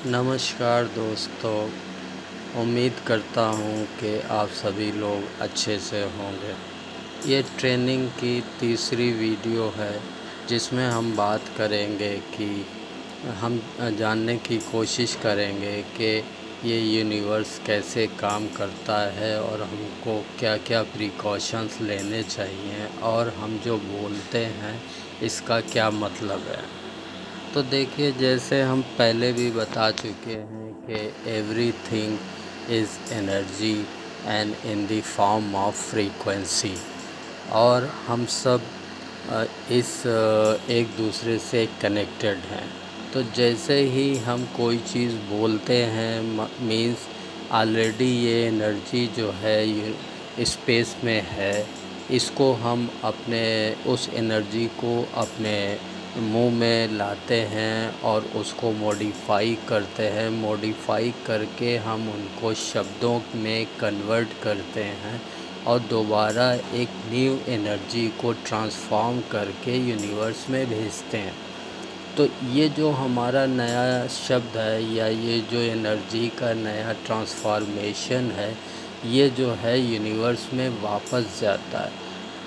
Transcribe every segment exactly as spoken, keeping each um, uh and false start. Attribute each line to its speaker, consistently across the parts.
Speaker 1: नमस्कार दोस्तों, उम्मीद करता हूँ कि आप सभी लोग अच्छे से होंगे। ये ट्रेनिंग की तीसरी वीडियो है जिसमें हम बात करेंगे कि हम जानने की कोशिश करेंगे कि ये यूनिवर्स कैसे काम करता है और हमको क्या क्या प्रिकॉशंस लेने चाहिए और हम जो बोलते हैं इसका क्या मतलब है। तो देखिए, जैसे हम पहले भी बता चुके हैं कि everything is energy and in the form of frequency, और हम सब अ, इस अ, एक दूसरे से कनेक्टेड हैं। तो जैसे ही हम कोई चीज़ बोलते हैं मीन्स ऑलरेडी ये एनर्जी जो है ये स्पेस में है। इसको हम अपने उस एनर्जी को अपने मुंह में लाते हैं और उसको मॉडिफाई करते हैं। मॉडिफाई करके हम उनको शब्दों में कन्वर्ट करते हैं और दोबारा एक न्यू एनर्जी को ट्रांसफॉर्म करके यूनिवर्स में भेजते हैं। तो ये जो हमारा नया शब्द है या ये जो एनर्जी का नया ट्रांसफॉर्मेशन है, ये जो है यूनिवर्स में वापस जाता है।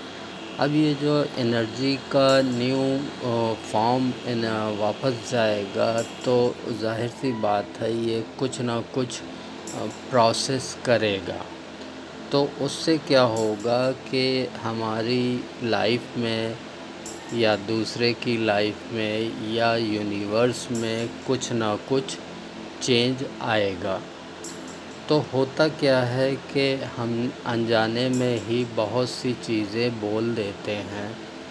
Speaker 1: अब ये जो एनर्जी का न्यू फॉर्म इन वापस जाएगा तो जाहिर सी बात है ये कुछ ना कुछ प्रोसेस करेगा। तो उससे क्या होगा कि हमारी लाइफ में या दूसरे की लाइफ में या यूनिवर्स में कुछ ना कुछ चेंज आएगा। तो होता क्या है कि हम अनजाने में ही बहुत सी चीज़ें बोल देते हैं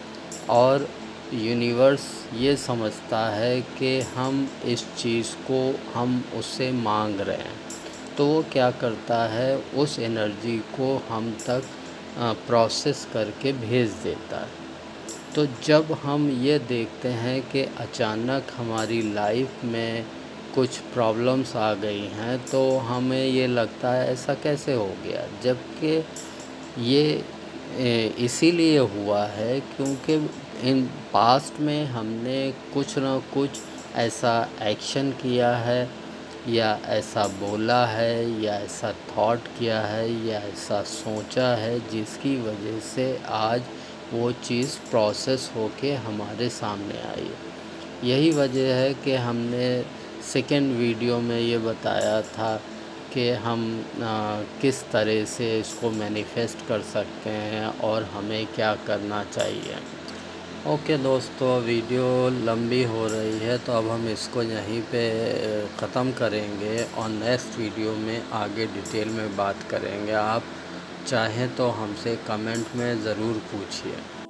Speaker 1: और यूनिवर्स ये समझता है कि हम इस चीज़ को हम उससे मांग रहे हैं। तो वो क्या करता है, उस एनर्जी को हम तक प्रोसेस करके भेज देता है। तो जब हम ये देखते हैं कि अचानक हमारी लाइफ में कुछ प्रॉब्लम्स आ गई हैं, तो हमें ये लगता है ऐसा कैसे हो गया, जबकि ये इसीलिए हुआ है क्योंकि इन पास्ट में हमने कुछ ना कुछ ऐसा एक्शन किया है या ऐसा बोला है या ऐसा थॉट किया है या ऐसा सोचा है जिसकी वजह से आज वो चीज़ प्रोसेस होके हमारे सामने आई है। यही वजह है कि हमने सेकेंड वीडियो में ये बताया था कि हम आ, किस तरह से इसको मैनिफेस्ट कर सकते हैं और हमें क्या करना चाहिए। ओके दोस्तों, वीडियो लंबी हो रही है तो अब हम इसको यहीं पे ख़त्म करेंगे और नेक्स्ट वीडियो में आगे डिटेल में बात करेंगे। आप चाहें तो हमसे कमेंट में ज़रूर पूछिए।